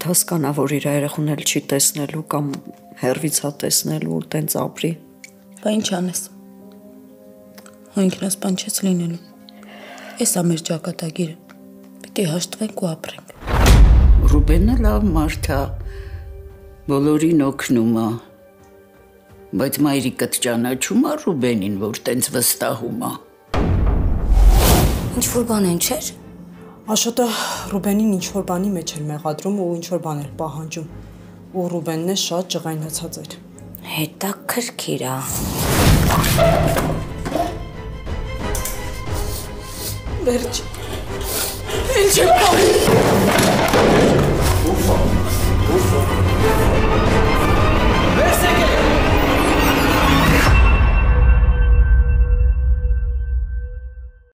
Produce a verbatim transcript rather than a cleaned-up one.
մարդ հասկանա, որ իր երեխուն էլ չի տեսնելու կամ հեռվից հա տեսնելու ու տենց ապրի։ Բա ինչ անես։ Ու ինքնասպան չես լինելու։ Էս է մեր ճակատագիրը։ Պիտի հաշտվենք ու ապրենք։ Ռուբենը լավ մարդ է, բոլորին օգնում է, բայց մայրիկդ ճանաչում է Ռուբենին, որ տենց վստահում է։ Ինչ-որ բան են, չէր։ Աշոտը Ռուբենին ինչ-որ բանի մեջ էր մեղադրում ու ինչ-որ բան էր պահանջում, ու Ռուբենն է շատ ջղայնացած էր։ Հետաքրքիր է։ Վերջ, էլ չեմ կողի։ Ուսո, ուսո։ Վերս եկեք։